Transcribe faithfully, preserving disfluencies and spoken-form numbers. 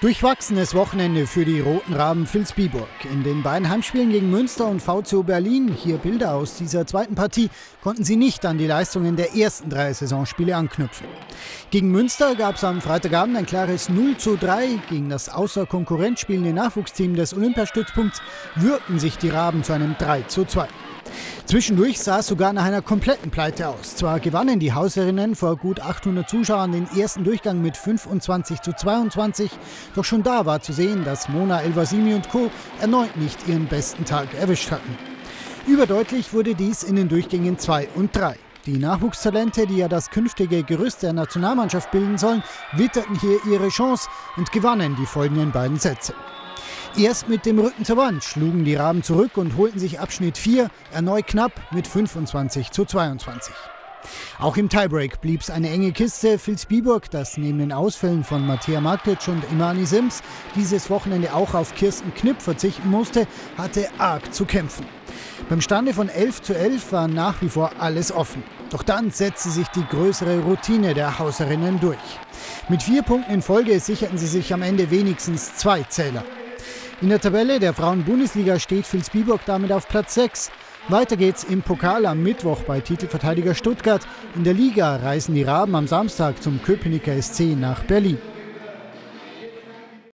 Durchwachsenes Wochenende für die Roten Raben Vilsbiburg. In den beiden Heimspielen gegen Münster und VzO Berlin, hier Bilder aus dieser zweiten Partie, konnten sie nicht an die Leistungen der ersten drei Saisonspiele anknüpfen. Gegen Münster gab es am Freitagabend ein klares null zu drei. Gegen das außer Konkurrenz spielende Nachwuchsteam des Olympiastützpunkts würgten sich die Raben zu einem drei zu zwei. Zwischendurch sah es sogar nach einer kompletten Pleite aus. Zwar gewannen die Hausherrinnen vor gut achthundert Zuschauern den ersten Durchgang mit fünfundzwanzig zu zweiundzwanzig, doch schon da war zu sehen, dass Mona El-Wasimi und Co. erneut nicht ihren besten Tag erwischt hatten. Überdeutlich wurde dies in den Durchgängen zwei und drei. Die Nachwuchstalente, die ja das künftige Gerüst der Nationalmannschaft bilden sollen, witterten hier ihre Chance und gewannen die folgenden beiden Sätze. Erst mit dem Rücken zur Wand schlugen die Raben zurück und holten sich Abschnitt vier erneut knapp mit fünfundzwanzig zu zweiundzwanzig. Auch im Tiebreak blieb es eine enge Kiste. Vilsbiburg, das neben den Ausfällen von Mattea Markic und Imani Sims dieses Wochenende auch auf Kirsten Knipp verzichten musste, hatte arg zu kämpfen. Beim Stande von elf zu elf war nach wie vor alles offen. Doch dann setzte sich die größere Routine der Hauserinnen durch. Mit vier Punkten in Folge sicherten sie sich am Ende wenigstens zwei Zähler. In der Tabelle der Frauen-Bundesliga steht Vilsbiburg damit auf Platz sechs. Weiter geht's im Pokal am Mittwoch bei Titelverteidiger Stuttgart. In der Liga reisen die Raben am Samstag zum Köpenicker S C nach Berlin.